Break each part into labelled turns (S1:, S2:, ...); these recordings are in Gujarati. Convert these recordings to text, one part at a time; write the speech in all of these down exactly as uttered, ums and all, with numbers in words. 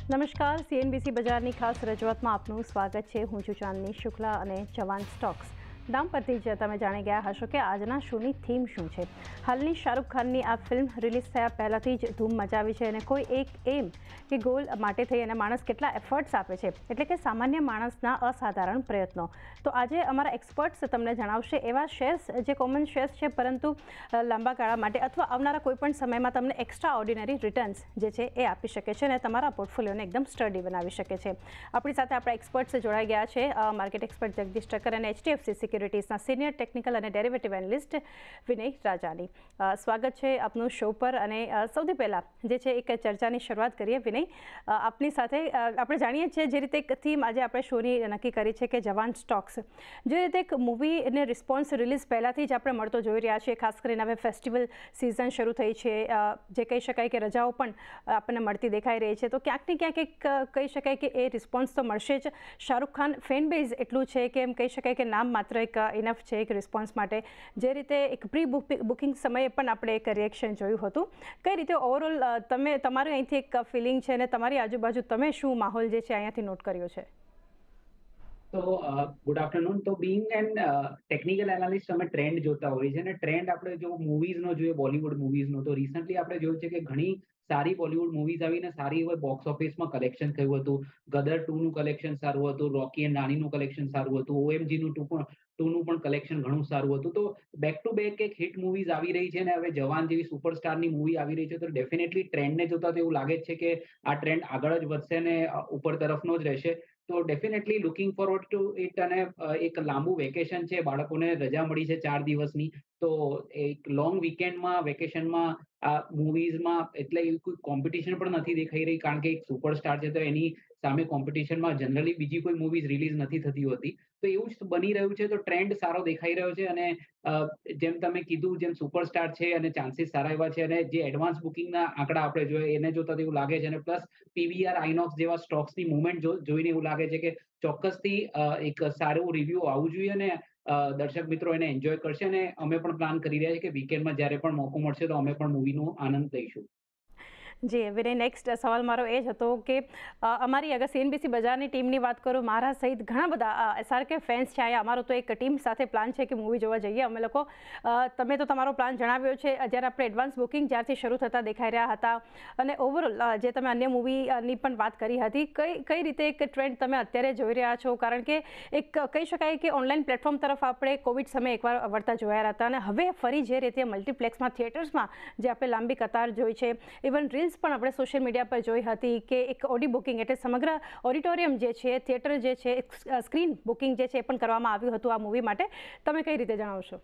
S1: નમસ્કાર, સીએનબીસી બજારની ખાસ રજૂઆતમાં આપનું સ્વાગત છે. હું છું ચાંદની શુક્લા અને જવાન સ્ટોક્સ નામ પરથી જ તમે જાણી ગયા હશો કે આજના શોની થીમ શું છે. હાલની શાહરૂખ ખાનની આ ફિલ્મ રિલીઝ થયા પહેલાંથી જ ધૂમ મચાવી છે અને કોઈ એક એમ કે ગોલ માટે થઈ અને માણસ કેટલા એફર્ટ્સ આપે છે, એટલે કે સામાન્ય માણસના અસાધારણ પ્રયત્નો. તો આજે અમારા એક્સપર્ટ્સ તમને જણાવશે એવા શેર્સ જે કોમન શેર્સ છે, પરંતુ લાંબા ગાળા માટે અથવા આવનારા કોઈપણ સમયમાં તમને એક્સ્ટ્રા ઓર્ડિનરી રિટર્ન્સ જે છે એ આપી શકે છે અને તમારા પોર્ટફોલિયોને એકદમ સ્ટડી બનાવી શકે છે. આપણી સાથે આપણા એક્સપર્ટ્સ જોડાઈ ગયા છે. માર્કેટ એક્સપર્ટ જગદીશ ઠક્કર અને એચડીએફસી સિક્યુરિટીઝના સિનિયર ટેકનિકલ અને ડેરિવેટિવ એનાલિસ્ટ વિનય રાજાની. સ્વાગત છે આપનું શો પર. અને સૌથી પહેલાં જે છે એક ચર્ચાની શરૂઆત કરીએ. વિનય, આપની સાથે આપણે જાણીએ છીએ જે રીતે એક થીમ આજે આપણે શોની નક્કી કરી છે કે જવાન સ્ટોક્સ. જે રીતે એક મૂવીને રિસ્પોન્સ રિલીઝ પહેલાંથી જ આપણે મળતો જોઈ રહ્યા છીએ, ખાસ કરીને હવે ફેસ્ટિવલ સિઝન શરૂ થઈ છે, જે કહી શકાય કે રજાઓ પણ આપણને મળતી દેખાઈ રહી છે. તો ક્યાંક ને ક્યાંક એક કહી શકાય કે એ રિસ્પોન્સ તો મળશે જ. શાહરૂખ ખાન ફેન બેઝ એટલું છે કે એમ કહી શકાય કે નામ માત્ર એક ઇનફ છે એક રિસ્પોન્સ માટે. જે રીતે એક પ્રી બુકિંગ સમયે પણ આપણે એક રિએક્શન જોયું હતું. કઈ રીતે ઓવરઓલ તમે તમારું અહીંથી એક ફિલિંગ છે અને તમારી આજુબાજુ તમે શું માહોલ જે છે અહીંયાથી નોટ કર્યો છે?
S2: તો ગુડ આફ્ટરનૂન. તો બિંગ એન્ડ ટેકનિકલ એનાલિસ્ટ અમે ટ્રેન્ડ જોતા હોઈએ છીએ, અને ટ્રેન્ડ આપણે જો મૂવીઝનો જોઈએ, બોલિવૂડ મૂવીઝનો, તો રિસન્ટલી આપણે જોયું છે કે ઘણી સારી બોલિવૂડ મૂવીઝ આવીને સારી એવા બોક્સ ઓફિસમાં કલેક્શન થયું હતું. ગદર ટુ નું કલેક્શન સારું હતું, રોકી એન્ડ નાનીનું કલેક્શન સારું હતું, ઓએમજીનું ટુ પણ ટુનું પણ કલેક્શન ઘણું સારું હતું. તો બેક ટુ બેક એક હિટ મૂવીઝ આવી રહી છે, અને હવે જવાન જેવી સુપરસ્ટારની મૂવી આવી રહી છે. તો ડેફિનેટલી ટ્રેન્ડને જોતા તો એવું લાગે છે કે આ ટ્રેન્ડ આગળ જ વધશે ને ઉપર તરફનો જ રહેશે. તો definitely looking forward to it. અને એક લાંબુ વેકેશન છે, બાળકોને રજા મળી છે ચાર દિવસની. તો એક લોંગ વીકેન્ડમાં વેકેશનમાં આ મૂવીઝમાં એટલે એવી કોઈ કોમ્પિટિશન પણ નથી દેખાઈ રહી, કારણ કે એક સુપરસ્ટાર છે તો એની સામે કોમ્પિટિશનમાં જનરલી બીજી કોઈ મૂવીઝ રિલીઝ નથી થતી હોતી. તો એવું જ બની રહ્યું છે. તો ટ્રેન્ડ સારો દેખાઈ રહ્યો છે, અને જેમ તમે કીધું જેમ સુપરસ્ટાર છે અને ચાન્સીસ સારા એવા છે, અને જે એડવાન્સ બુકિંગના આંકડા આપણે જોઈએ એને જોતા તો એવું લાગે છે. અને પ્લસ પીવીઆર આઇનોક્સ જેવા સ્ટોક્સની મુવમેન્ટ જોઈને એવું લાગે છે કે ચોક્કસથી એક સારું રિવ્યુ આવવું જોઈએ, અને દર્શક મિત્રો એને એન્જોય કરશે. અને અમે પણ પ્લાન કરી રહ્યા છીએ કે વીકેન્ડમાં જ્યારે પણ મોકો મળશે તો અમે પણ મૂવીનો આનંદ લઈશું.
S1: જી વિનય, નેક્સ્ટ સવાલ મારો એ જ હતો કે અમારી અગર સીએનબીસી બજારની ટીમની વાત કરું, મારા સહિત ઘણા બધા એસઆરકે ફેન્સ છે અહીંયા. અમારો તો એક ટીમ સાથે પ્લાન છે કે મૂવી જોવા જઈએ અમે લોકો. તમે તો તમારો પ્લાન જણાવ્યો છે. જ્યારે આપણે એડવાન્સ બુકિંગ જ્યારથી શરૂ થતા દેખાઈ રહ્યા હતા, અને ઓવરઓલ જે તમે અન્ય મૂવીની પણ વાત કરી હતી, કઈ કઈ રીતે એક ટ્રેન્ડ તમે અત્યારે જોઈ રહ્યા છો? કારણ કે એક કહી શકાય કે ઓનલાઈન પ્લેટફોર્મ તરફ આપણે કોવિડ સમયે એકવાર વળતા જોયા હતા, અને હવે ફરી જે રીતે મલ્ટીપ્લેક્સમાં, થિયેટર્સમાં જે આપણે લાંબી કતાર જોઈ છે, ઇવન રીલ્સ પણ આપણે સોશિયલ મીડિયા પર જોઈ હતી કે એક ઓડી બુકિંગ એટલે સમગ્ર ઓડિટોરિયમ જે છે, થિયેટર જે છે, સ્ક્રીન બુકિંગ જે છે એ પણ કરવામાં આવ્યું હતું આ મૂવી માટે. તમે કઈ રીતે જણાવશો?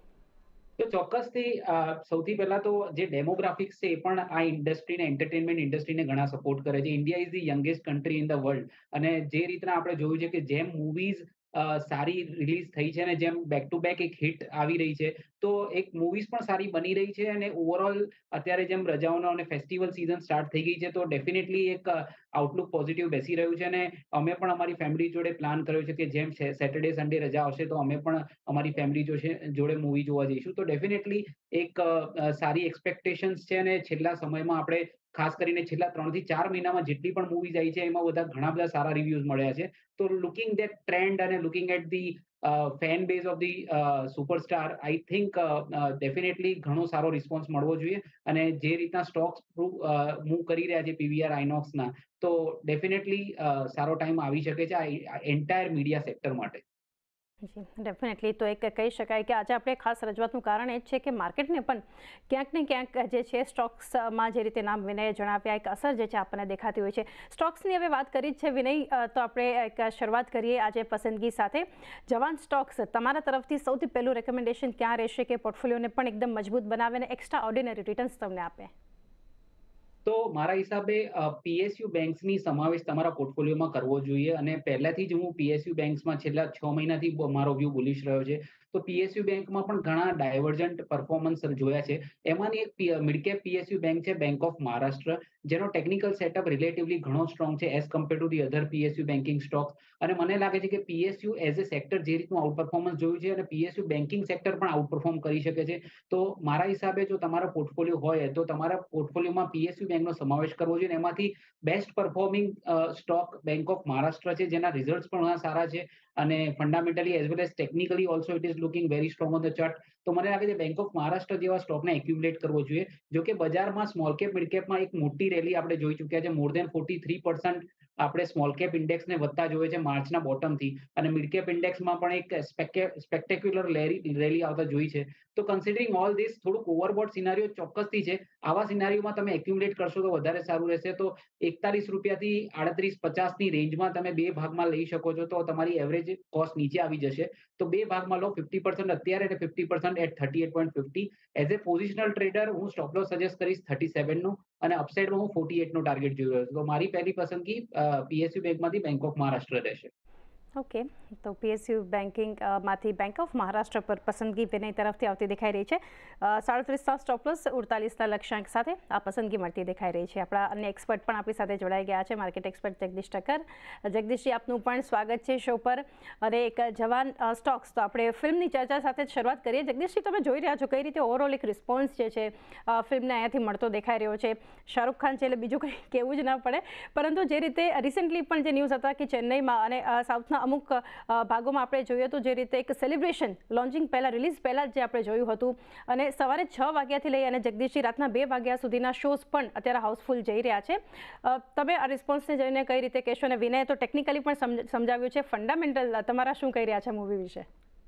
S2: તો ચોક્કસથી સૌથી પહેલા તો જે ડેમોગ્રાફિક્સ છે એ પણ આ ઇન્ડસ્ટ્રીને, એન્ટરટેનમેન્ટ ઇન્ડસ્ટ્રીને ઘણા સપોર્ટ કરે છે. India is the youngest country in the world, અને જે રીતના આપણે જોયું છે કે જેમ મૂવીઝ સારી રિલીઝ થઈ છે અને જેમ બેક ટુ બેક એક હિટ આવી રહી છે, તો એક મૂવીઝ પણ સારી બની રહી છે. અને ઓવરઓલ અત્યારે જેમ રજાઓનો અને ફેસ્ટિવલ સિઝન સ્ટાર્ટ થઈ ગઈ છે, તો ડેફિનેટલી એક આઉટલુક પોઝિટિવ બેસી રહ્યું છે. અને અમે પણ અમારી ફેમિલી જોડે પ્લાન કર્યો છે કે જેમ સેટરડે સન્ડે રજા આવશે તો અમે પણ અમારી ફેમિલી જોડે મૂવી જોવા જઈશું. તો ડેફિનેટલી એક સારી એક્સપેક્ટેશન્સ છે. અને છેલ્લા સમયમાં આપણે ખાસ કરીને છેલ્લા ત્રણ થી ચાર મહિનામાં જેટલી પણ મૂવીઝ આવી છે એમાં બધા ઘણા બધા સારા રિવ્યુઝ મળ્યા છે. તો લુકિંગ દેટ ટ્રેન્ડ અને looking at the fan base of the superstar, I think definitely ઘણો સારો રિસ્પોન્સ મળવો જોઈએ. અને જે રીતના સ્ટોક્સ મૂવ કરી રહ્યા છે પીવીઆર આઇનોક્સના, તો ડેફિનેટલી સારો ટાઈમ આવી શકે છે આ એન્ટાયર મીડિયા સેક્ટર માટે.
S1: જી ડેફિનેટલી. તો એક કહી શકાય કે આજે આપણે ખાસ રજૂઆતનું કારણ એ જ છે કે માર્કેટને પણ ક્યાંક ને ક્યાંક જે છે સ્ટોક્સમાં જે રીતે નામ વિનયે જણાવ્યા એક અસર જે છે આપણને દેખાતી હોય છે. સ્ટોક્સની હવે વાત કરી જ છે વિનય, તો આપણે એક શરૂઆત કરીએ આજે પસંદગી સાથે. જવાન સ્ટોક્સ, તમારા તરફથી સૌથી પહેલું રેકમેન્ડેશન ક્યાં રહેશે કે પોર્ટફોલિયોને પણ એકદમ મજબૂત બનાવે અને એક્સ્ટ્રા ઓર્ડિનરી રિટર્ન્સ તમને આપે?
S2: તો મારા હિસાબે પીએસયુ બેંક્સની સમાવેશ તમારા પોર્ટફોલિયોમાં કરવો જોઈએ. અને પહેલાથી જ હું પીએસયુ બેંક્સમાં છેલ્લા છ મહિનાથી મારો વ્યૂ બુલિશ રહ્યો છે. તો પીએસયુ બેંકમાં પણ ઘણા ડાયવર્જન્ટ પરફોર્મન્સ જોયા છે. એમાંની એક મિડ કેપ પીએસયુ બેંક છે બેંક ઓફ મહારાષ્ટ્ર, જેનો ટેકનિકલ સેટઅપ રિલેટિવલી ઘણો સ્ટ્રોંગ છે as compare to the other PSU banking stocks. અને મને લાગે છે કે પીએસયુ એઝ એ સેક્ટર જે રીતનું આઉટ પરફોર્મન્સ જોયું છે અને પીએસયુ બેન્કિંગ સેક્ટર પણ આઉટ પરફોર્મ કરી શકે છે. તો મારા હિસાબે જો તમારો પોર્ટફોલિયો હોય તો તમારા પોર્ટફોલિયોમાં પીએસયુ બેંકનો સમાવેશ કરવો જોઈએ. એમાંથી best performing stock bank of Maharashtra છે, જેના રિઝલ્ટ પણ ઘણા સારા છે અને fundamentally as well as technically also it is looking very strong on the chart. તો મને લાગે છે બેંક ઓફ મહારાષ્ટ્ર જેવા સ્ટોકને એક્યુમ્યુલેટ કરવો જોઈએ. જો કે બજારમાં સ્મોલ કેપ મિડ કેપમાં એક મોટી રેલી આપણે જોઈ ચૂક્યા છે. More than forty three percent આપણે સ્મોલ કેપ ઇન્ડેક્સને વધતા જોઈએ છે માર્ચના બોટમથી, અને મિડ કેપ ઇન્ડેક્સમાં પણ એક સ્પેક્ટેક્યુલર રેલી આવતા જોઈ છે. તો કન્સિડરિંગ ઓલ ધીસ થોડુંક ઓવરબોટ સિનારીઓ ચોક્કસથી છે. આવા સિનારીઓમાં તમે એક્યુમ્યુલેટ કરશો તો વધારે સારું રહેશે. તો એકતાલીસ રૂપિયાથી આડત્રીસ પચાસની રેન્જમાં તમે બે ભાગમાં લઈ શકો છો, તો તમારી એવરેજ કોસ્ટ નીચે આવી જશે. તો બે ભાગમાં લો, ફિફ્ટી પર્સન્ટ અત્યારે અને fifty percent at thirty eight point fifty. As a positional trader હું સ્ટોપ લોસ સજેસ્ટ કરીશ થર્ટી સેવનનું, અને અપસાઇડમાં હું ફોર્ટી એટનો ટાર્ગેટ જોઈ રહ્યો છું. તો મારી પહેલી પસંદગી પીએસયુ બેંકમાંથી બેંક ઓફ મહારાષ્ટ્ર રહેશે.
S1: ઓકે, તો પીએસયુ બેન્કિંગ માંથી બેંક ઓફ મહારાષ્ટ્ર પર પસંદગી વિનય તરફથી આવતી દેખાઈ રહી છે. સાડત્રીસના સ્ટોપ લોસ, ઉડતાલીસના લક્ષ્યાંક સાથે આ પસંદગી મળતી દેખાઈ રહી છે. આપણા અન્ય એક્સપર્ટ પણ આપણી સાથે જોડાઈ ગયા છે, માર્કેટ એક્સપર્ટ જગદીશ ઠક્કર. જગદીશજી, આપનું પણ સ્વાગત છે શો પર. અને એક જવાન સ્ટોક્સ, તો આપણે ફિલ્મની ચર્ચા સાથે શરૂઆત કરીએ. જગદીશજી, તમે જોઈ રહ્યા છો કઈ રીતે ઓવરઓલ એક રિસ્પોન્સ જે છે ફિલ્મને અહીંયાથી મળતો દેખાઈ રહ્યો છે. શાહરૂખ ખાન છે એટલે બીજું કંઈ કહેવું જ ના પડે, પરંતુ જે રીતે રિસેન્ટલી પણ જે ન્યૂઝ હતા કે ચેન્નઈમાં અને સાઉથના અમુક ભાગોમાં આપણે જોઈએ તો જે રીતે એક સેલિબ્રેશન લોન્ચિંગ પહેલાં, રિલીઝ પહેલાં જે આપણે જોયું હતું, અને સવારે છ વાગ્યાથી લઈ અને જગદીશજી રાતના બે વાગ્યા સુધીના શોઝ પણ અત્યારે હાઉસફુલ જઈ રહ્યા છે. તમે આ રિસ્પોન્સને જોઈને કઈ રીતે કહેશો? અને વિનયે તો ટેકનિકલી પણ સમજાવ્યું છે, ફંડામેન્ટલ તમારા શું કહી રહ્યા છે મૂવી વિશે?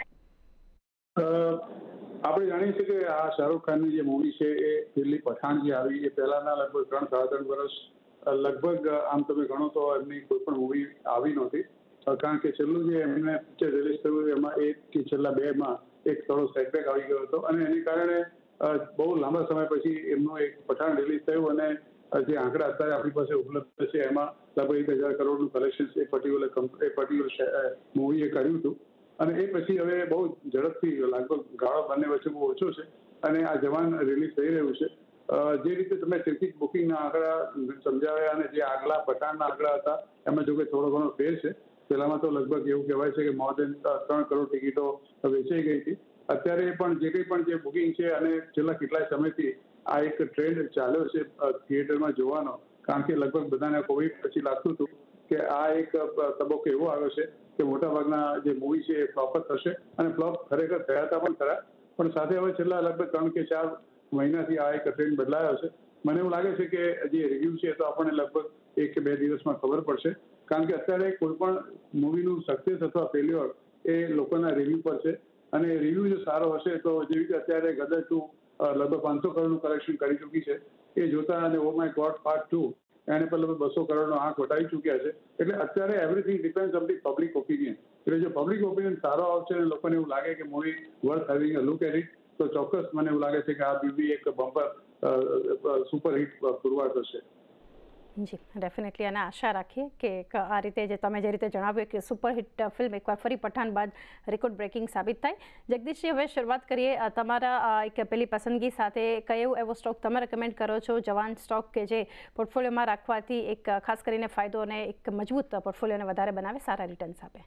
S3: આપણે જાણીએ છીએ કે આ શાહરૂખ ખાનની જે મૂવી છે એ દિલ્હી પઠાણ જે આવી એ પહેલાના લગભગ ત્રણ સાડા ત્રણ વર્ષ લગભગ આમ તમે ગણો તો એમની કોઈ પણ મૂવી આવી નહોતી. કારણ કે છેલ્લું જે એમને પિક્ચર રિલીઝ થયું એમાં એક કે છેલ્લા બેમાં એક થોડો સેટબેક આવી ગયો હતો, અને એની કારણે બહુ લાંબા સમય પછી એમનું એક પઠાણ રિલીઝ થયું, અને જે આંકડા અત્યારે આપણી પાસે ઉપલબ્ધ છે એમાં લગભગ એક હજાર કરોડનું કલેક્શન એ પર્ટિક્યુલર એ પર્ટિક્યુલર મૂવીએ કર્યું હતું. અને એ પછી હવે બહુ ઝડપથી લગભગ ગાળો બંને વચ્ચે બહુ ઓછો છે, અને આ જવાન રિલીઝ થઈ રહ્યું છે. જે રીતે તમે ટિકિટ બુકિંગના આંકડા સમજાવ્યા અને જે આગલા પઠાણના આંકડા હતા એમાં જો કે થોડો ઘણો ફેર છે. પહેલામાં તો લગભગ એવું કહેવાય છે કે મોર દેન ત્રણ કરોડ ટિકિટો વેચાઈ ગઈ હતી. અત્યારે પણ જે કંઈ પણ જે બુકિંગ છે, અને છેલ્લા કેટલાય સમયથી આ એક ટ્રેન્ડ ચાલ્યો છે થિયેટરમાં જોવાનો, કારણ કે લગભગ બધાને કોવિડ પછી લાગતું હતું કે આ એક તબક્કો એવો આવ્યો છે કે મોટાભાગના જે મૂવી છે એ ફ્લોપ જ થશે, અને ફ્લોપ ખરેખર થયા હતા પણ ખરા. પણ સાથે હવે છેલ્લા લગભગ ત્રણ કે ચાર મહિનાથી આ એક ટ્રેન્ડ બદલાયો છે. મને એવું લાગે છે કે જે રિવ્યૂ છે તો આપણને લગભગ એક કે બે દિવસમાં ખબર પડશે, કારણ કે અત્યારે કોઈ પણ મૂવીનું સક્સેસ અથવા ફેલ્યોર એ લોકોના રિવ્યૂ પર છે, અને રિવ્યૂ જો સારો હશે તો જેવી રીતે અત્યારે ગદર ટુ લગભગ પાંચસો કરોડનું કલેક્શન કરી ચૂકી છે એ જોતા, અને oh my god part two એને પર લગભગ બસો કરોડનો આંક વટાવી ચૂક્યા છે. એટલે અત્યારે everything depends on the public opinion. એટલે જો પબ્લિક ઓપિનિયન સારો આવશે અને લોકોને એવું લાગે કે movie worth having a look at it, તો ચોક્કસ મને એવું લાગે છે કે આ બીબી એક બમ્પર સુપરહિટ પુરવાર કરશે.
S1: જી, ડેફિનેટલી. અને આશા રાખીએ કે આ રીતે જે તમે જે રીતે જણાવ્યું કે સુપરહિટ ફિલ્મ એકવાર ફરી પઠાણ બાદ રેકોર્ડ બ્રેકિંગ સાબિત થાય. જગદીશજી, હવે શરૂઆત કરીએ તમારા એક પેલી પસંદગી સાથે. કયો એવો સ્ટોક તમે રેકમેન્ડ કરો છો, જવાન સ્ટોક, કે જે પોર્ટફોલિયોમાં રાખવાથી એક ખાસ કરીને ફાયદો અને એક મજબૂત પોર્ટફોલિયોને વધારે બનાવે, સારા રિટર્ન્સ આપે?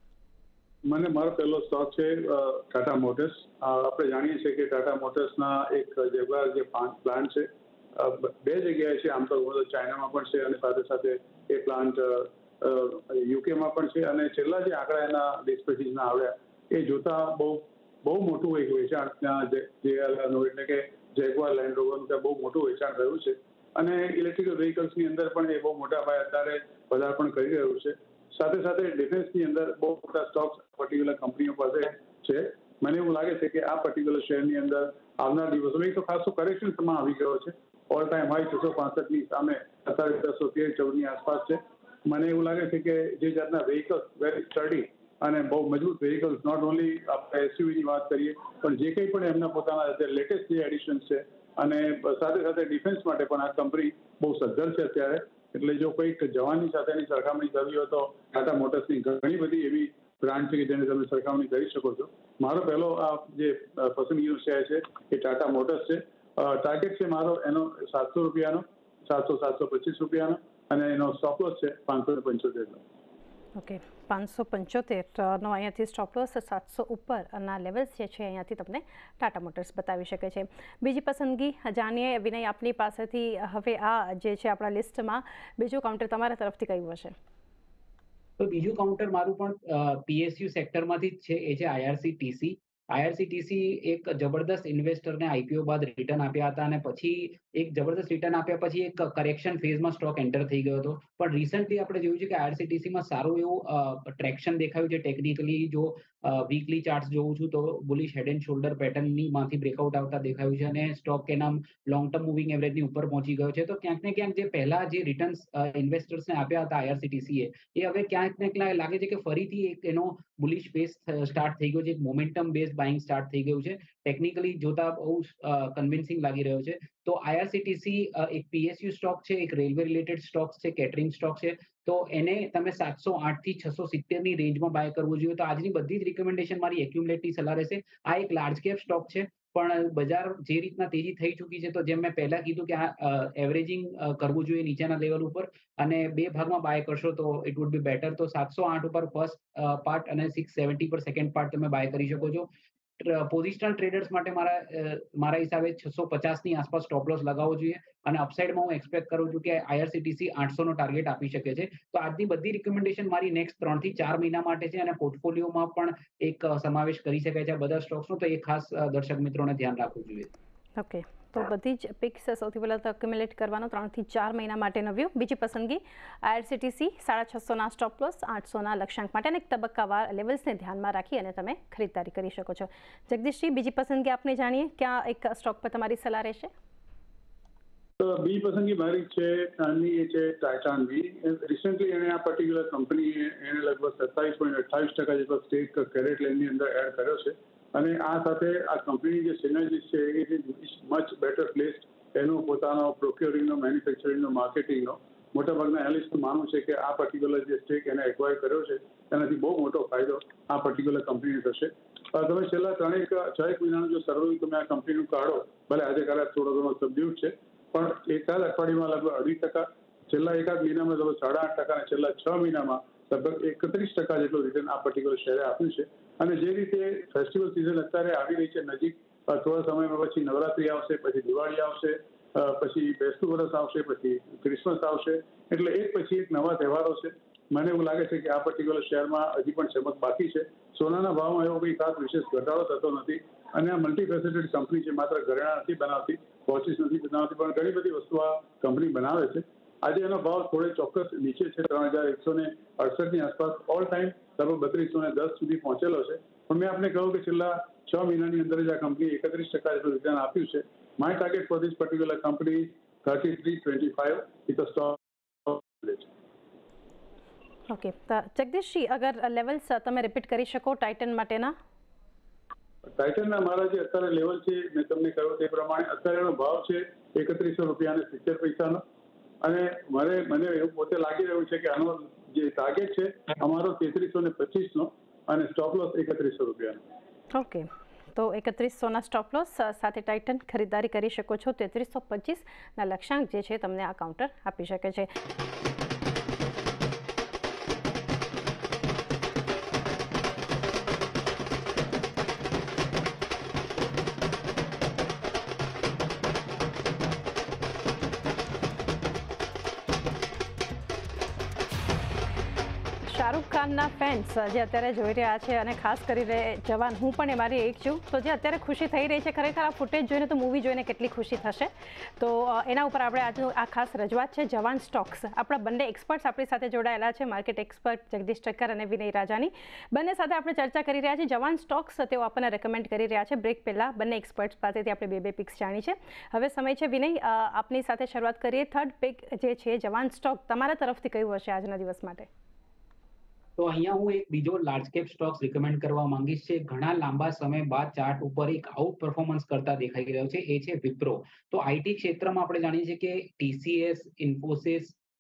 S3: મને મારો પહેલો સ્ટોક છે ટાટા મોટર્સ. આપણે જાણીએ છીએ કે ટાટા મોટર્સના એક જેગવાર જે પ્લાન્ટ છે બે જગ્યાએ છે. આમ તો ચાઇનામાં પણ છે, અને સાથે સાથે એ પ્લાન્ટ યુકેમાં પણ છે. અને છેલ્લા જે આંકડા એના ડિસ્પેચીસના આવ્યા એ જોતા બહુ બહુ મોટું એક વેચાણ ત્યાં જેએલનો એટલે કે જેગવાર લેન્ડ રોવરનું ત્યાં બહુ મોટું વેચાણ થયું છે. અને ઇલેક્ટ્રિકલ વ્હીકલ્સની અંદર પણ એ બહુ મોટા પાયે અત્યારે પદાર્પણ કરી રહ્યું છે. સાથે સાથે ડિફેન્સની અંદર બહુ મોટા સ્ટોક્સ પર્ટિક્યુલર કંપનીઓ પાસે છે. મને એવું લાગે છે કે આ પર્ટિક્યુલર શેરની અંદર આવનાર દિવસોમાં એક તો ખાસો કરેક્શનમાં આવી ગયો છે. ઓલ ટાઈમ હાઈ છસો પાસઠની સામે અત્યારે દસો તેર ચૌદની આસપાસ છે. મને એવું લાગે છે કે જે જાતના વ્હીકલ્સ વેરી સ્ટડી અને બહુ મજબૂત વ્હીકલ્સ, નોટ ઓનલી આપણે એસયુવીની વાત કરીએ, પણ જે કંઈ પણ એમના પોતાના જે લેટેસ્ટ જે એડિશન છે, અને સાથે સાથે ડિફેન્સ માટે પણ આ કંપની બહુ સદ્ધર છે અત્યારે. એટલે જો કોઈક જવાનની સાથેની સરખામણી કરવી હોય તો ટાટા મોટર્સની ઘણી બધી એવી બ્રાન્ડ છે કે જેને તમે સરખામણી કરી શકો છો. મારો પહેલો આ જે પસંદગીનો શેર છે એ ટાટા મોટર્સ છે. ટાર્ગેટ છે મારો એનો સાતસો રૂપિયાનો, સાતસો સાતસો પચીસ રૂપિયાનો, અને એનો સ્ટોપ લોસ છે પાંચસો પંચોતેરનો.
S1: ઓકે, પાંચસો પંચોતેરનો અહીંયાથી સ્ટોપ લોસ, સાતસો ઉપરના લેવલ્સ જે છે અહીંયાથી તમને ટાટા મોટર્સ બતાવી શકે છે. બીજી પસંદગી જાણીએ વિનય આપની પાસેથી. હવે આ જે છે આપણા લિસ્ટમાં બીજું કાઉન્ટર તમારા તરફથી કયું હશે?
S2: તો બીજું કાઉન્ટર મારું પણ પીએસયુ સેક્ટરમાંથી જ છે, એ છે આઈઆરસીટીસી. આઈઆરસીટીસી એક જબરદસ્ત ઇન્વેસ્ટરને આઈપીઓ બાદ રિટર્ન આપ્યા હતા, અને પછી એક જબરદસ્ત રિટર્ન આપ્યા પછી એક કરેક્શન ફેઝમાં સ્ટોક એન્ટર થઈ ગયો હતો. પણ રિસન્ટલી આપણે જોયું છે કે આઈઆરસીટીસીમાં સારું એવું ટ્રેક્શન દેખાયું છે. ટેકનિકલી જો વીકલી ચાર્ટ જોઉં છું તો બુલિશ હેડ એન્ડ શોલ્ડર પેટર્નની માંથી બ્રેકઆઉટ આવતા દેખાયું છે, અને સ્ટોક એના લોંગ ટર્મ મૂવિંગ એવરેજની ઉપર પહોંચી ગયો છે. તો ક્યાંક ને ક્યાંક જે પહેલા જે રિટર્ન્સ ઇન્વેસ્ટર્સને આપ્યા હતા આઈઆરસીટીસીએ, એ હવે ક્યાંક ને ક્યાંક લાગે છે કે ફરીથી એક એનો બુલિશ ફેઝ સ્ટાર્ટ થઈ ગયો છે. એક મોમેન્ટમ બેઝ બાઇંગ સ્ટાર્ટ થઈ ગયું છે. ટેકનિકલી જોતા બહુ કન્વિન્સિંગ લાગી રહ્યો છે. તો આઈઆરસીટીસી એક પીએસયુ સ્ટોક છે, એક રેલવે રિલેટેડ સ્ટોક છે, કેટરિંગ સ્ટોક છે. તો એને તમે સાતસો આઠ થી છસો સિત્તેર ની રેન્જમાં બાય કરવું જોઈએ. તો આજની બધી જ રિકમેન્ડેશન મારી એક્યુમ્યુલેટની સલાહ રહેશે. આ એક લાર્જ કેપ સ્ટોક છે, પણ બજાર જે રીતના તેજી થઈ ચૂકી છે, તો જેમ મેં પહેલા કીધું કે આ એવરેજિંગ કરવું જોઈએ નીચેના લેવલ ઉપર, અને બે ભાગમાં બાય કરશો તો ઇટ વુડ બી બેટર. તો સાતસો આઠ ઉપર ફર્સ્ટ પાર્ટ અને સિક્સ સેવન્ટી પર સેકન્ડ પાર્ટ તમે બાય કરી શકો છો. પોઝિશનલ ટ્રેડર્સ માટે મારા મારા હિસાબે છસો પચાસ ની આસપાસ સ્ટોપ લોસ લગાવવો જોઈએ, અને અપસાઇડમાં હું એક્સપેક્ટ કરું છું કે આઈઆરસીટીસી આઠસો નો ટાર્ગેટ આપી શકે છે. તો આજની બધી રિકમેન્ડેશન મારી નેક્સ્ટ ત્રણ થી ચાર મહિના માટે છે, અને પોર્ટફોલિયોમાં પણ એક સમાવેશ કરી શકાય છે બધા સ્ટોક્સનો. તો એ ખાસ દર્શક મિત્રોને ધ્યાન રાખવું જોઈએ.
S1: ઓકે, તો બધી જ પિક્સ સૌથી પહેલાં તો એક્યુમ્યુલેટ કરવાનો ત્રણથી ચાર મહિના માટેનો વ્યૂ. બીજી પસંદગી આઈઆરસીટીસી સાડા છસોના સ્ટોપ લોસ, આઠસોના લક્ષ્યાંક માટે, અને એક તબક્કાવાર લેવલ્સને ધ્યાનમાં રાખી અને તમે ખરીદદારી કરી શકો છો. જગદીશજી, બીજી પસંદગી આપને જાણીએ, ક્યાં એક સ્ટોક પર તમારી સલાહ રહેશે?
S3: તો બીજી પસંદગી મારી છે નાની, એ છે ટાઇટાન વી. રિસેન્ટલી એને આ પર્ટિક્યુલર કંપનીએ એને લગભગ સત્તાવીસ પોઈન્ટ અઠ્ઠાવીસ ટકા જેટલો સ્ટેક કેરેટ લેનની અંદર એડ કર્યો છે, અને આ સાથે આ કંપની જે સિનર્જીસ છે એ મચ બેટર પ્લેસ એનો પોતાનો પ્રોક્યોરિંગનો, મેન્યુફેક્ચરિંગનો, માર્કેટિંગનો. મોટાભાગના એનાલિસ્ટનું માનવું છે કે આ પર્ટિક્યુલર જે સ્ટેક એને એક્વાયર કર્યો છે એનાથી બહુ મોટો ફાયદો આ પર્ટિક્યુલર કંપનીને થશે. તમે છેલ્લા ત્રણેક છ એક મહિનાનું જો સર્વે તમે આ કંપનીનું કાઢો, ભલે આજે કાલે થોડો ઘણો સબડ્યુટ છે, પણ એકાદ અઠવાડિયામાં લગભગ અઢી ટકા, છેલ્લા એકાદ મહિનામાં લગભગ સાડા આઠ ટકા, અને છેલ્લા છ મહિનામાં લગભગ એકત્રીસ ટકા જેટલું રિટર્ન આ પર્ટિક્યુલર શેરે આપ્યું છે. અને જે રીતે ફેસ્ટિવલ સિઝન અત્યારે આવી રહી છે નજીક, થોડા સમયમાં પછી નવરાત્રી આવશે, પછી દિવાળી આવશે, પછી બેસતું વરસ આવશે, પછી ક્રિસમસ આવશે, એટલે એક પછી એક નવા તહેવારો છે. મને એવું લાગે છે કે આ પર્ટિક્યુલર શેરમાં હજી પણ ચમક બાકી છે. સોનાના ભાવમાં એવો કંઈ ખાસ વિશેષ ઘટાડો થતો નથી, અને આ મલ્ટીફેસેટેડ કંપની છે. માત્ર ઘરેણાં નથી બનાવતી, વોચિસ નથી બનાવતી, પણ ઘણી બધી વસ્તુ આ કંપની બનાવે છે. આજે એનો ભાવ થોડે ચોક્કસ નીચે છે, ત્રણ હજાર એકસો ને અડસઠની આસપાસ. ઓલ ટાઈમ લગભગ બત્રીસો ને દસ સુધી પહોંચેલો છે. પણ મેં આપને કહ્યું કે છેલ્લા છ મહિનાની અંદર જ આ કંપની એકત્રીસ ટકા જેટલું રિટર્ન આપ્યું છે. My target for this particular company thirty three twenty five with a stock.
S1: Okay, જગદીશજી, અગર લેવલ્સ તમે રિપીટ કરી શકો ટાઇટન માટેના.
S3: ટાઇટનના મારા જે અત્યારે લેવલ છે, મેં તમને કહ્યું તે પ્રમાણે અત્યારે એનો ભાવ છે એકત્રીસો રૂપિયા અને સિત્તેર પૈસાનો, અને મને મને એવું પોતે લાગી રહ્યું છે કે આનો જે ટાર્ગેટ છે અમારો તેત્રીસો ને પચીસનો, અને સ્ટોપ લોસ એકત્રીસો રૂપિયાનો.
S1: ઓકે, તો એકત્રીસોના સ્ટોપ લોસ સાથે ટાઇટન ખરીદારી કરી શકો છો. તેત્રીસો પચીસના લક્ષ્યાંક જે છે તમને આ કાઉન્ટર આપી શકે છે. શાહરૂખ ખાનના ફેન્સ જે અત્યારે જોઈ રહ્યા છે, અને ખાસ કરીને જવાન, હું પણ એમાંની એક છું, તો જે અત્યારે ખુશી થઈ રહી છે, ખરેખર આ ફૂટેજ જોઈને તો મૂવી જોઈને કેટલી ખુશી થશે. તો એના ઉપર આપણે આજનું આ ખાસ રજૂઆત છે જવાન સ્ટોક્સ. આપણા બંને એક્સપર્ટ્સ આપણી સાથે જોડાયેલા છે, માર્કેટ એક્સપર્ટ જગદીશ ઠક્કર અને વિનય રાજાની. બંને સાથે આપણે ચર્ચા કરી રહ્યા છીએ જવાન સ્ટોક્સ. તેઓ આપણને રેકમેન્ડ કરી રહ્યા છે. બ્રેક પહેલાં બંને એક્સપર્ટ્સ પાસેથી આપણે બે બે પિક્સ જાણી છે. હવે સમય છે વિનય, આપની સાથે શરૂઆત કરીએ. થર્ડ પિક જે છે જવાન સ્ટોક, તમારા તરફથી કયું હશે આજના દિવસ માટે?
S2: તો અહીંયા હું એક બીજો લાર્જ કેપ સ્ટોક્સ રિકમેન્ડ કરવા માંગીશ છે. ઘણા લાંબા સમય બાદ ચાર્ટ ઉપર એક આઉટ પરફોર્મન્સ કરતા દેખાઈ રહ્યો છે, એ છે વિપ્રો. તો આઈટી ક્ષેત્રમાં આપણે જાણીએ છીએ કે ટીસીએસ, ઇન્ફોસિસ,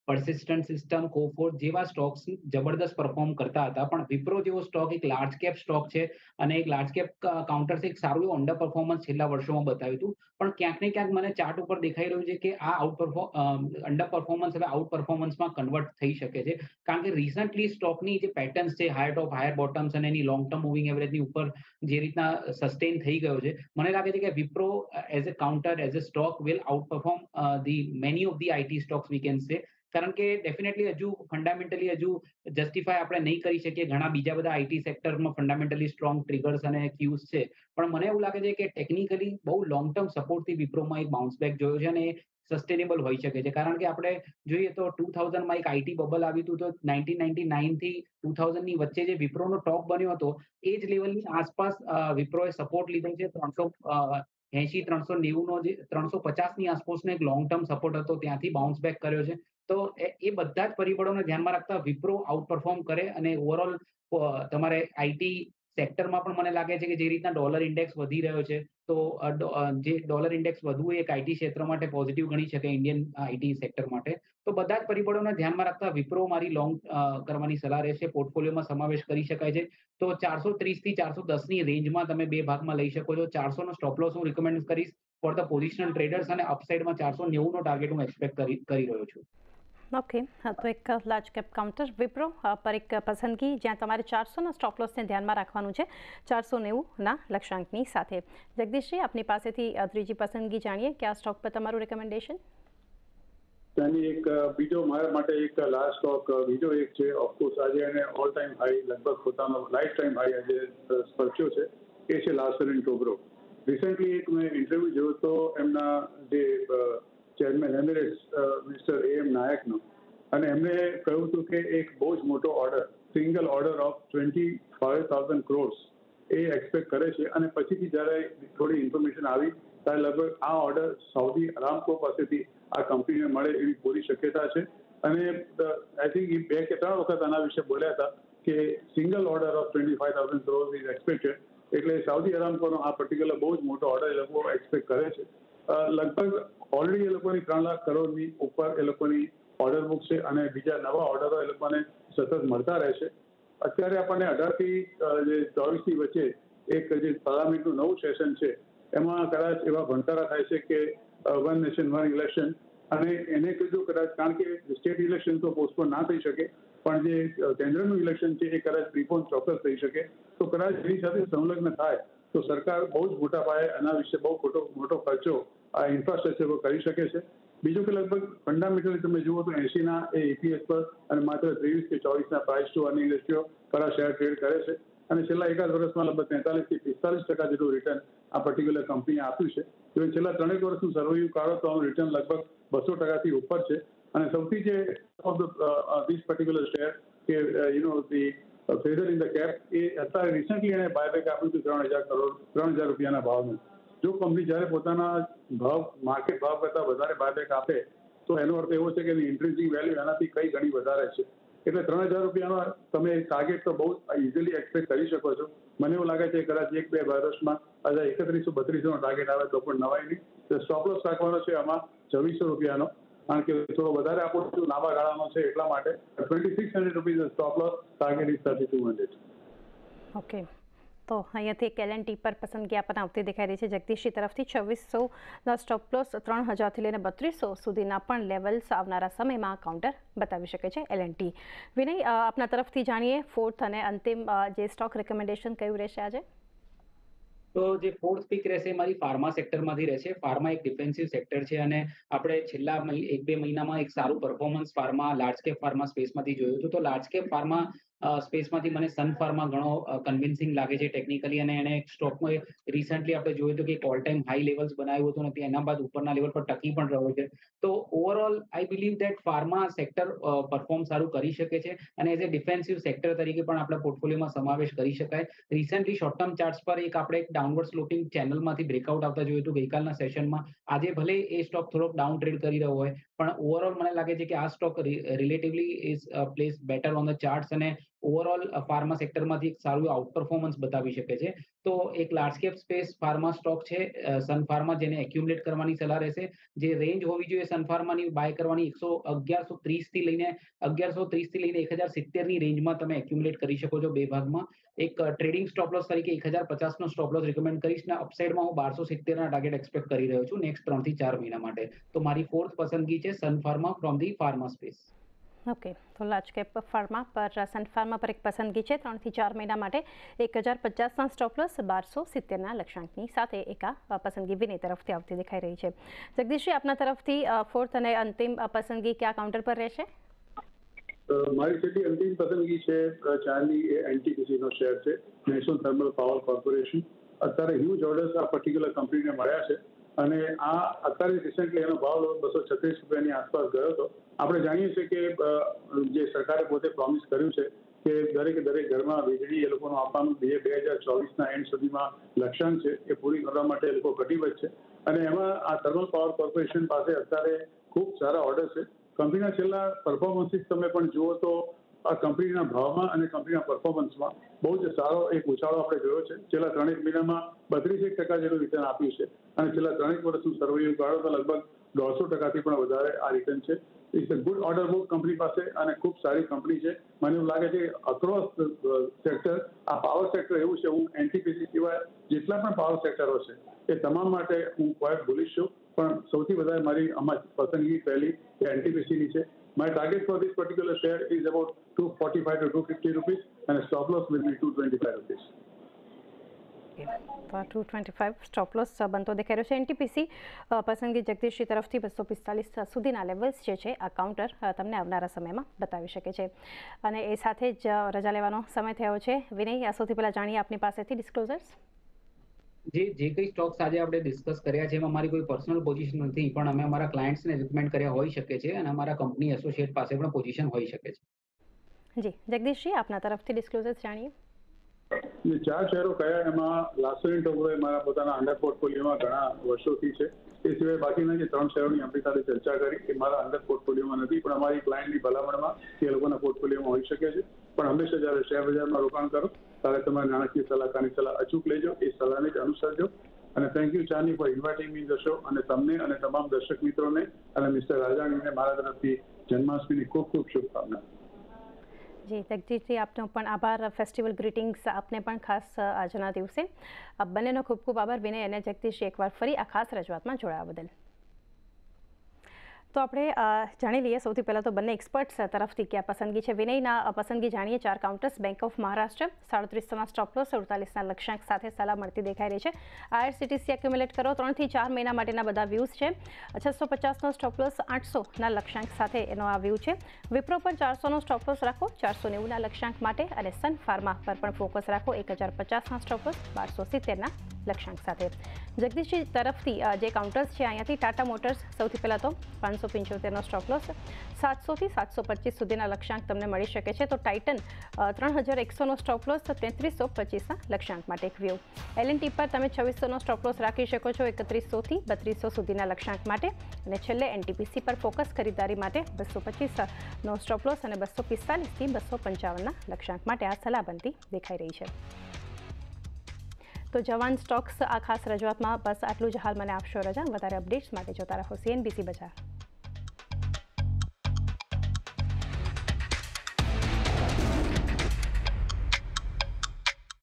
S2: persistent સિસ્ટમ, કોફોર્ટ જેવા સ્ટોક્સ જબરદસ્ત પરફોર્મ કરતા હતા, પણ વિપ્રો જેવો સ્ટોક એક લાર્જ કેપ સ્ટોક છે અને એક લાર્જ કેપ કાઉન્ટર્સ એક સારું એવું અંડર પરફોર્મન્સ છેલ્લા વર્ષોમાં બતાવ્યું હતું. પણ ક્યાંક ને ક્યાંક મને ચાર્ટ ઉપર દેખાઈ રહ્યું છે કે આ આઉટ પરફોર્મ અંડર પરફોર્મન્સ હવે આઉટ પરફોર્મન્સમાં કન્વર્ટ થઈ શકે છે, કારણ કે રિસન્ટલી સ્ટોકની જે પેટર્ન્સ છે, હાયર ટોપ હાયર બોટમ્સ અને એની લોંગ ટર્મ મૂવિંગ એવરેજની ઉપર જે રીતના સસ્ટેન થઈ ગયો છે, મને લાગે છે કે Wipro as a counter as a stock will outperform the many of the IT stocks we can say. કારણ કે ડેફિનેટલી હજુ ફંડામેન્ટલી હજુ જસ્ટિફાય આપણે નહીં કરી શકીએ, ઘણા બીજા બધા આઈટી સેક્ટરમાં ફંડામેન્ટલી સ્ટ્રોંગ ટ્રિગર્સ અને ક્યુઝ છે, પણ મને એવું લાગે છે કે ટેકનિકલી બહુ લોંગ ટર્મ સપોર્ટથી વિપ્રોમાં એક બાઉન્સ બેક જોયો છે અને સસ્ટેનેબલ હોઈ શકે છે. કારણ કે આપણે જોઈએ તો ટુ થાઉઝન્ડમાં એક આઈટી બબલ આવ્યું હતું, તો નાઇન્ટીન નાઇન્ટી નાઇનથી ટુ થાઉઝન્ડની વચ્ચે જે વિપ્રોનો ટોપ બન્યો હતો એ જ લેવલની આસપાસ વિપ્રોએ સપોર્ટ લીધો છે. ત્રણસો એસી ત્રણસો નેવું નો જે ત્રણસો પચાસની આસપાસનો એક લોંગ ટર્મ સપોર્ટ હતો, ત્યાંથી બાઉન્સ બેક કર્યો છે. તો એ બધા જ પરિબળોને ધ્યાનમાં રાખતા વિપ્રો આઉટ પરફોર્મ કરે અને ઓવરઓલ તમારે આઈટી સેક્ટરમાં પણ મને લાગે છે કે જે રીતના ડોલર ઇન્ડેક્સ વધી રહ્યો છે, તો જે ડોલર ઇન્ડેક્સ વધવું એક આઈટી ક્ષેત્ર માટે પોઝિટિવ ગણી શકે, ઇન્ડિયન આઈટી સેક્ટર માટે. તો બધા જ પરિબળોને ધ્યાનમાં રાખતા વિપ્રો મારી લોંગ કરવાની સલાહ રહેશે. પોર્ટફોલિયોમાં સમાવેશ કરી શકાય છે. તો ચારસો ત્રીસ થી ચારસો દસ ની રેન્જમાં તમે બે ભાગમાં લઈ શકો છો. ચારસો નો સ્ટોપ લોસ હું રિકમેન્ડ કરીશ ફોર ધ પોઝિશનલ ટ્રેડર્સ, અને અપસાઇડમાં ચારસો નેવું નો ટાર્ગેટ હું એક્સપેક્ટ કરી કરી રહ્યો છું.
S1: ઓકે, તો એક લાર્જ કેપ કાઉન્ટર વિપ્રો પર એક પસંદગી, જ્યાં તમારે ચારસોના સ્ટોપ લોસને ધ્યાનમાં રાખવાનું છે ચારસો નેવુંના લક્ષ્યાંકની સાથે. જગદીશજી, આપની પાસેથી ત્રીજી પસંદગી જાણીએ કે આ સ્ટોક પર તમારું રેકમેન્ડેશન.
S3: ત્યાંની એક બીજો મારા માટે એક લાર્જ સ્ટોક બીજો એક છે. ઓફકોર્સ આજે એને ઓલ ટાઈમ હાઈ, લગભગ પોતાનો લાઈફ ટાઈમ હાઈ આજે સ્પર્શ્યો છે, એ છે લાર્સન એન્ડ ટોબ્રો. રિસન્ટલી એક મેં ઇન્ટરવ્યુ જોયો તો એમના જે chairman emeritus mister A M નાયકનો, અને એમણે કહ્યું હતું કે એક બહુ જ મોટો order, single order of twenty five thousand crores એ એક્સપેક્ટ કરે છે. અને પછીથી જ્યારે થોડી ઇન્ફોર્મેશન આવી ત્યારે લગભગ આ ઓર્ડર સાઉદી અરામકો પાસેથી આ કંપનીને મળે એવી પૂરી શક્યતા છે. અને આઈ થિંક એ બે કે ત્રણ વખત આના વિશે બોલ્યા હતા કે single order of twenty five thousand crores is expected. એટલે સાઉદી અરામકોનો આ પર્ટિક્યુલર બહુ જ મોટો ઓર્ડર એ લોકો એક્સપેક્ટ કરે છે. લગભગ ઓલરેડી એ લોકોની ત્રણ લાખ કરોડની ઉપર એ લોકોની ઓર્ડર બુક છે, અને બીજા નવા ઓર્ડરો એ લોકોને સતત મળતા રહેશે. અત્યારે આપણને અઢારથી જે ચોવીસની વચ્ચે એક જે પાર્લામેન્ટનું નવું સેશન છે, એમાં કદાચ એવા ભણકારા થાય છે કે વન નેશન વન ઇલેક્શન, અને એને કીધું કદાચ, કારણ કે સ્ટેટ ઇલેક્શન તો પોસ્ટપોન ના થઈ શકે, પણ જે કેન્દ્રનું ઇલેક્શન છે એ કદાચ પ્રીપોન ચોક્કસ થઈ શકે. તો કદાચ એની સાથે સંલગ્ન થાય તો સરકાર બહુ જ મોટા પાયે આના વિશે બહુ ખોટો મોટો ખર્ચો આ ઇન્ફ્રાસ્ટ્રક્ચર પર કરી શકે છે. બીજું કે લગભગ ફંડામેન્ટલી તમે જુઓ તો એસીના એ ઈપીએસ પર અને માત્ર ત્રેવીસ કે ચોવીસના પ્રાઇસ ટુ અર્નિંગ રેશિયો પર આ શેર ટ્રેડ કરે છે. અને છેલ્લા એકાદ વર્ષમાં લગભગ તેતાલીસથી પિસ્તાલીસ ટકા જેટલું રિટર્ન આ પર્ટિક્યુલર કંપનીએ આપ્યું છે. તો છેલ્લા ત્રણેક વર્ષનું સર્વેયુ કાઢો તો આનું રિટર્ન લગભગ બસો ટકાથી ઉપર છે. અને સૌથી જે of the this particular share કે you know the feather in the cap, એ અત્યારે રિસન્ટલી એને બાયબેક આપ્યું હતું ત્રણ હજાર કરોડ ત્રણ હજાર રૂપિયાના ભાવનું. જો કંપની જ્યારે પોતાના ભાવ માર્કેટ ભાવ કરતાં વધારે બાયબેક આપે તો એનો અર્થ એવો છે કે એની ઇન્ટ્રીન્સિક વેલ્યુ એનાથી કઈ ઘણી વધારે છે. એટલે ત્રણ હજાર રૂપિયાનો તમે ટાર્ગેટ તો બહુ ઇઝીલી એક્સપેક્ટ કરી શકો છો. મને એવું લાગે છે કદાચ એક બે વર્ષમાં આજે એકત્રીસો બત્રીસોનો ટાર્ગેટ આવે તો પણ નવાઈ નહીં. તો સ્ટોપ લોસ રાખવાનો છે આમાં છવ્વીસો રૂપિયાનો, કારણ કે થોડો વધારે આપણું લાંબા ગાળાનો છે, એટલા માટે twenty six hundred rupees stop loss, target is thirty two hundred.
S1: Okay, તો અહીંયાથી એક એલએનટી પર પસંદગી આપણને આવતી દેખાઈ રહી છે જગદીશજી તરફથી. છવ્વીસોના સ્ટોપ લોસ ત્રણ હજારથી લઈને બત્રીસો સુધીના પણ લેવલ્સ આવનારા સમયમાં કાઉન્ટર બતાવી શકે છે એલએનટી. વિનય, આપના તરફથી જાણીએ ફોર્થ અને અંતિમ જે સ્ટોક રેકમેન્ડેશન કયું રહેશે આજે?
S2: તો જે ફોર્થ પિક રહેશે મારી ફાર્મા સેક્ટરમાંથી રહેશે. ફાર્મા એક ડિફેન્સિવ સેક્ટર છે અને આપણે છેલ્લા એક બે મહિનામાં એક સારું performance pharma large cap pharma સ્પેસમાંથી જોયું હતું. તો લાર્જ કેપ ફાર્મા સ્પેસમાંથી મને સન ફાર્મા ઘણો કન્વિન્સિંગ લાગે છે ટેકનિકલી, અને એને સ્ટોકમાં રિસન્ટલી આપણે જોયું હતું કે એક ઓલ ટાઈમ હાઈ લેવલ્સ બનાવ્યું હતું નથી, એના બાદ ઉપરના લેવલ પર ટકી પણ રહ્યો છે. તો overall I believe that pharma sector perform સારું કરી શકે છે, અને એઝ એ ડિફેન્સિવ સેક્ટર તરીકે પણ આપણા પોર્ટફોલિયોમાં સમાવેશ કરી શકાય. રિસન્ટલી શોર્ટ ટર્મ ચાર્ટ્સ પર એક આપણે એક ડાઉનવર્ડ સ્લોપિંગ ચેનલમાંથી બ્રેકઆઉટ આવતા જોયું હતું ગઈકાલના સેશનમાં. આજે ભલે એ સ્ટોક થોડોક ડાઉન ટ્રેડ કરી રહ્યો હોય, પણ ઓવરઓલ મને લાગે છે કે આ stock relatively is place better on the charts, અને ઓવરઓલ ફાર્મા સેક્ટરમાંથી એક સારું આઉટ પરફોર્મન્સ બતાવી શકે છે. તો એક large cap space pharma stock છે સન ફાર્મા, જેને એક્યુમ્યુલેટ કરવાની સલાહ રહેશે. જે રેન્જ હોવી જોઈએ સન ફાર્માની બાય કરવાની એકસો અગિયારસો ત્રીસ થી લઈને અગિયારસો ત્રીસ થી લઈને એક હજાર સિત્તેર ની રેન્જમાં તમે એક્યુમ્યુલેટ કરી શકો છો બે ભાગમાં. એક ટ્રેડિંગ સ્ટોપ લોસ તરીકે એક હજાર પચાસ નો સ્ટોપ લોસ રિકમેન્ડ કરીશ ને અપસાઇડમાં હું બારસો સિત્તેર ના ટાર્ગેટ એક્સપેક્ટ કરી રહ્યો છું નેક્સ્ટ ત્રણ થી ચાર મહિના માટે. તો મારી ફોર્થ પસંદગી છે Sun Pharma from the pharma space.
S1: Okay, તો લાર્જ કેપ ફાર્મા પર સન ફાર્મા પર એક પસંદગી છે ત્રણથી ચાર મહિના માટે એક હજાર પચાસના સ્ટોપ લોસ બારસો સિત્તેરના લક્ષ્યાંકની સાથે એક આ પસંદગી વિનય તરફથી આવતી દેખાઈ રહી છે. જગદીશજી, આપના તરફથી ફોર્થ અને અંતિમ પસંદગી કયા કાઉન્ટર પર રહેશે?
S3: મારી છેલ્લી અંતિમ પસંદગી છે ચારની એ એનટીપીસીનો શેર છે, નેશનલ થર્મલ પાવર કોર્પોરેશન. અત્યારે હ્યુજ ઓર્ડર્સ આ પર્ટિક્યુલર કંપનીને મળ્યા છે અને આ અત્યારે રિસેન્ટલી એનો ભાવ બસો છત્રીસ રૂપિયાની આસપાસ ગયો હતો. આપણે જાણીએ છીએ કે જે સરકારે પોતે પ્રોમિસ કર્યું છે કે દરેકે દરેક ઘરમાં વીજળી એ લોકોનું આપવાનું બે બે હજાર ચોવીસના એન્ડ સુધીમાં લક્ષ્યાંક છે, એ પૂરી કરવા માટે એ લોકો કટિબદ્ધ છે. અને એમાં આ થર્મલ પાવર કોર્પોરેશન પાસે અત્યારે ખૂબ સારા ઓર્ડર છે. કંપનીના છેલ્લા પરફોર્મન્સીસ તમે પણ જુઓ તો આ કંપનીના ભાવમાં અને કંપનીના પરફોર્મન્સમાં બહુ જ સારો એક ઉછાળો આપણે જોયો છે. છેલ્લા ત્રણેક મહિનામાં બત્રીસ એક ટકા જેટલું રિટર્ન આપ્યું છે અને છેલ્લા ત્રણેક વર્ષનું સર્વેયુ કાઢો તો લગભગ દોઢસો ટકાથી પણ વધારે આ રિટર્ન છે. It's a good order book company પાસે અને ખૂબ સારી કંપની છે. મને એવું લાગે છે કે અક્રોસ સેક્ટર આ પાવર સેક્ટર એવું છે, હું એનટીપીસી સિવાય જેટલા પણ પાવર સેક્ટરો છે એ તમામ માટે હું ક્વાઇટ બુલિશ છું, પણ સૌથી વધારે મારી આમાં પસંદગી પહેલી એ એનટીપીસીની છે. My target for this particular share is about two forty-five to two fifty rupees and stop loss will be two twenty-five rupees.
S1: Two twenty five stop loss બનતો દેખાઈ રહ્યો છે. એનટીપીસી પસંદગી જગદીશજી તરફથી બસો પિસ્તાલીસ સુધીના લેવલ્સ જે છે આ કાઉન્ટર તમને આવનારા સમયમાં બતાવી શકે છે. અને એ સાથે જ રજા લેવાનો સમય થયો છે. વિનય, સૌથી પહેલાં જાણીએ આપની પાસેથી ડિસ્ક્લોઝર્સ.
S2: જે જે કઈ સ્ટોક્સ આજે આપણે ડિસ્કસ કર્યા છે એમાં મારી કોઈ પર્સનલ પોઝિશન નથી, પણ અમે અમારા ક્લાયન્ટ્સને રિકમેન્ડ કર્યા હોઈ શકે છે અને અમારા કંપની એસોસિએટ પાસે પણ પોઝિશન હોઈ શકે છે.
S1: જી જગદીશજી, આપના તરફથી ડિસ્ક્લોઝર્સ જાણીએ.
S3: જે ચાર શેરો કયા એમાં લાર્સન ટોબ્રોએ મારા પોતાના અંડર પોર્ટફોલિયોમાં ઘણા વર્ષોથી છે. એ સિવાય બાકીના જે ત્રણ શેરોની આપણી સાથે ચર્ચા કરી એ મારા અંડર પોર્ટફોલિયોમાં નથી, પણ અમારી ક્લાયન્ટની ભલામણમાં એ લોકોના પોર્ટફોલિયોમાં હોઈ શકે છે. પણ હંમેશા જ્યારે શેર બજારમાં રોકાણ કરો ત્યારે તમારે નાણાકીય સલાહકારની સલાહ અચૂક લેજો, એ સલાહને જ અનુસરજો. અને થેન્ક યુ ચાની for inviting me the show, અને તમને અને તમામ દર્શક મિત્રોને અને મિસ્ટર રાજાણીને મારા તરફથી જન્માષ્ટમીની ખૂબ ખૂબ શુભકામના.
S1: જી જગદીશજી, આપનો પણ આભાર. ફેસ્ટિવલ ગ્રીટિંગ્સ આપને પણ ખાસ આજના દિવસે. બંનેનો ખૂબ ખૂબ આભાર વિનય અને જગદીશજી એકવાર ફરી આ ખાસ રજૂઆતમાં જોડાવા બદલ. તો આપણે જાણી લઈએ સૌથી પહેલાં તો બંને એક્સપર્ટ્સ તરફથી ક્યાં પસંદગી છે. વિનયના પસંદગી જાણીએ. ચાર કાઉન્ટર્સ, બેંક ઓફ મહારાષ્ટ્ર સાડત્રીસોના સ્ટોપ લોસ, અડતાલીસના લક્ષ્યાંક સાથે સલાહ મળતી દેખાઈ રહી છે. આઈઆરસીટીસી એક્યુમ્યુલેટ કરો ત્રણથી ચાર મહિના માટેના બધા વ્યૂઝ છે. છસો પચાસનો સ્ટોપ લોસ, આઠસોના લક્ષ્યાંક સાથે એનો આ વ્યૂ છે. વિપ્રો પર ચારસોનો સ્ટોપ લોસ રાખો ચારસો નેવુંના લક્ષ્યાંક માટે, અને સન ફાર્મા પર પણ ફોકસ રાખો એક હજાર પચાસના સ્ટોપ લોસ, બારસો સિત્તેરના લક્ષ્યાંક સાથે. જગદીશજી તરફથી જે કાઉન્ટર્સ છે અહીંયાથી ટાટા મોટર્સ સૌથી પહેલાં તો પાંચસો પંચોતેરનો સ્ટોપ લોસ, સાતસોથી સાતસો પચીસ સુધીના લક્ષ્યાંક તમને મળી શકે છે. તો ટાઇટન ત્રણ હજાર એકસોનો સ્ટોપ લોસ, તેત્રીસો પચીસના લક્ષ્યાંક માટે એક વ્યૂ. એલએનટી પર તમે છવ્વીસોનો સ્ટોપ લોસ રાખી શકો છો એકત્રીસોથી બત્રીસો સુધીના લક્ષ્યાંક માટે. અને છેલ્લે એનટીપીસી પર ફોકસ ખરીદારી માટે બસો પચીસનો સ્ટોપ લોસ અને બસો પિસ્તાલીસથી બસો પંચાવનના લક્ષ્યાંક માટે આ સલાહ બનતી દેખાઈ રહી છે. તો જવાન સ્ટોક્સ આ ખાસ રજૂઆતમાં બસ આટલું જ. હાલ મને આપશો રજા. વધારે અપડેટ્સ માટે જોતા રહો સીએનબીસી બજાર.